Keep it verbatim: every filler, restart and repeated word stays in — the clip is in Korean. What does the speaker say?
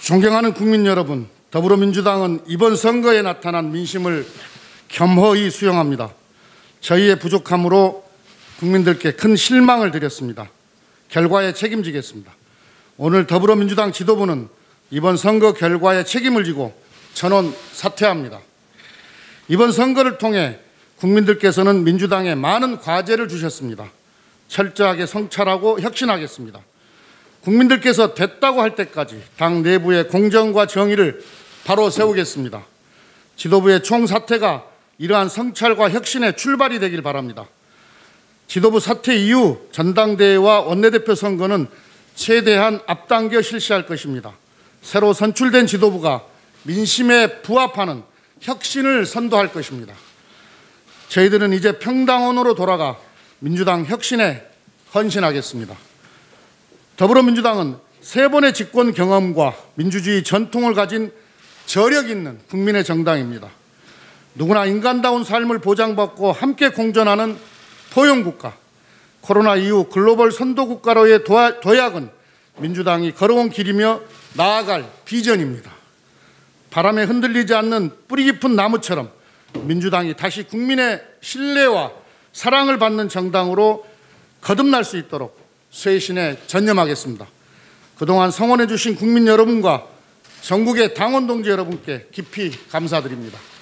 존경하는 국민 여러분, 더불어민주당은 이번 선거에 나타난 민심을 겸허히 수용합니다. 저희의 부족함으로 국민들께 큰 실망을 드렸습니다. 결과에 책임지겠습니다. 오늘 더불어민주당 지도부는 이번 선거 결과에 책임을 지고 전원 사퇴합니다. 이번 선거를 통해 국민들께서는 민주당에 많은 과제를 주셨습니다. 철저하게 성찰하고 혁신하겠습니다. 국민들께서 됐다고 할 때까지 당 내부의 공정과 정의를 바로 세우겠습니다. 지도부의 총사퇴가 이러한 성찰과 혁신의 출발이 되길 바랍니다. 지도부 사퇴 이후 전당대회와 원내대표 선거는 최대한 앞당겨 실시할 것입니다. 새로 선출된 지도부가 민심에 부합하는 혁신을 선도할 것입니다. 저희들은 이제 평당원으로 돌아가 민주당 혁신에 헌신하겠습니다. 더불어민주당은 세 번의 집권 경험과 민주주의 전통을 가진 저력 있는 국민의 정당입니다. 누구나 인간다운 삶을 보장받고 함께 공존하는 포용국가, 코로나 이후 글로벌 선도국가로의 도약은 민주당이 걸어온 길이며 나아갈 비전입니다. 바람에 흔들리지 않는 뿌리 깊은 나무처럼 민주당이 다시 국민의 신뢰와 사랑을 받는 정당으로 거듭날 수 있도록 쇄신에 전념하겠습니다. 그동안 성원해 주신 국민 여러분과 전국의 당원 동지 여러분께 깊이 감사드립니다.